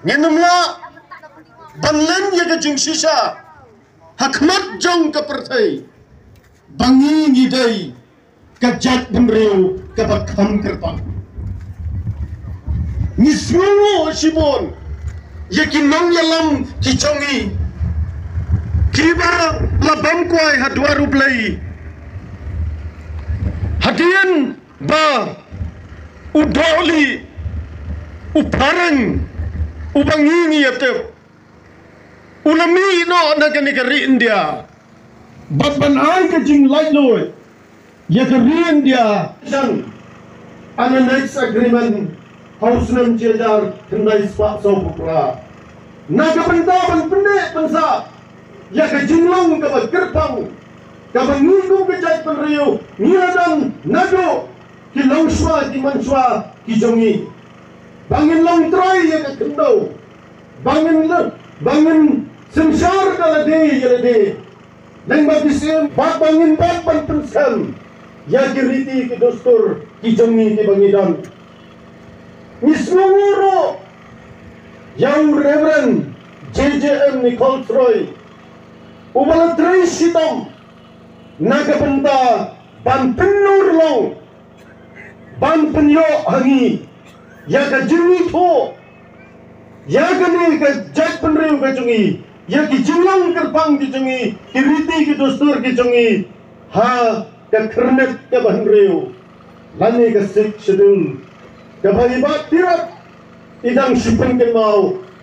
ngenumla banlen ye ka jing sisa hakmat jong ka perthai bangi ni dai ka jat briew ka bakham kerpang ni suwo sibon ye ki nong yalam ki chongi kiba labam kwai hadwaru play hadian ba udoli uparang ubangingi atep ulami no nagani kari India batban ay ka jing light loy ya kari India sang ana next agreement house nam chedar thandai spa so pukla nagabanta ban pende bangsa ya ka jinglong ka bagkerpang ka bangingum ka jat penriu niladang nado ki langswa ki manswa ki jongi bangin long try ya ka kendo bangin sensar ka lade ya lade nang mabisim bak bangin bak ban pensam ya ki riti ki dostur ki jongi ki bangidan mismuro yang reverend JJM Nicole Troy ubala tray sitam nagabanta ban penur long ban penyo hangi ya ka jini tho ya ka ni ka jat penriu ka jungi ya ki julang kerpang ki jungi ki riti ki dostur ki jungi ha ka kernet ka banriu lani ka sik schedule ka bhaibat tirat idang sipeng ke mau